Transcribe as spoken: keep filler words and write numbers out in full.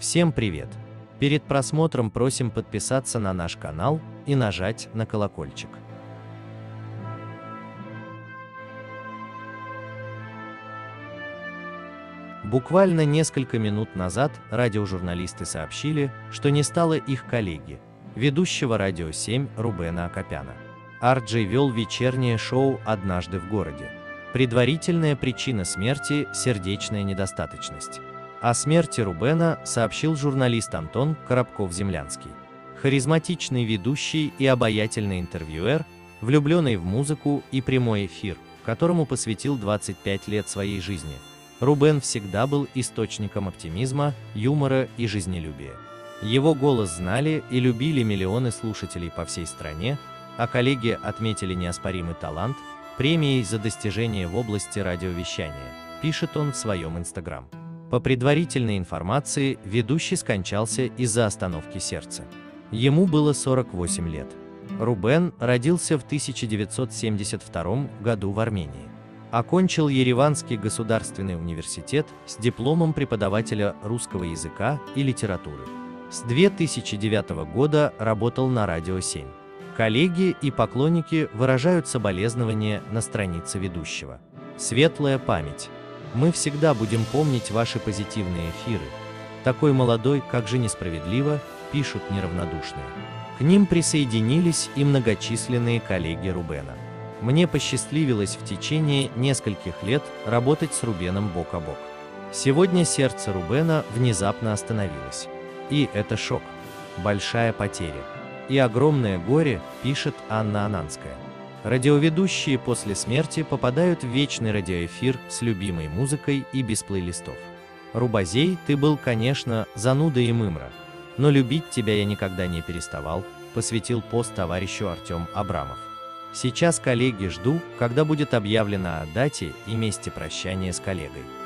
Всем привет! Перед просмотром просим подписаться на наш канал и нажать на колокольчик. Буквально несколько минут назад радиожурналисты сообщили, что не стало их коллеги, ведущего Радио семь Рубена Акопяна. Ар-Джей вел вечернее шоу «Однажды в городе». Предварительная причина смерти – сердечная недостаточность. О смерти Рубена сообщил журналист Антон Коробков-Землянский. Харизматичный ведущий и обаятельный интервьюер, влюбленный в музыку и прямой эфир, которому посвятил двадцать пять лет своей жизни, Рубен всегда был источником оптимизма, юмора и жизнелюбия. Его голос знали и любили миллионы слушателей по всей стране, а коллеги отметили неоспоримый талант премией за достижения в области радиовещания, пишет он в своем инстаграм. По предварительной информации, ведущий скончался из-за остановки сердца. Ему было сорок восемь лет. Рубен родился в тысяча девятьсот семьдесят втором году в Армении. Окончил Ереванский государственный университет с дипломом преподавателя русского языка и литературы. С две тысячи девятого года работал на Радио семь. Коллеги и поклонники выражают соболезнования на странице ведущего. Светлая память. Мы всегда будем помнить ваши позитивные эфиры. Такой молодой, как же несправедливо, пишут неравнодушные. К ним присоединились и многочисленные коллеги Рубена. Мне посчастливилось в течение нескольких лет работать с Рубеном бок о бок. Сегодня сердце Рубена внезапно остановилось. И это шок, большая потеря и огромное горе, пишет Анна Ананская. Радиоведущие после смерти попадают в вечный радиоэфир с любимой музыкой и без плейлистов. Рубазей, ты был, конечно, занудой и мымра, но любить тебя я никогда не переставал, посвятил пост товарищу Артем Абрамов. Сейчас коллеги жду, когда будет объявлено о дате и месте прощания с коллегой.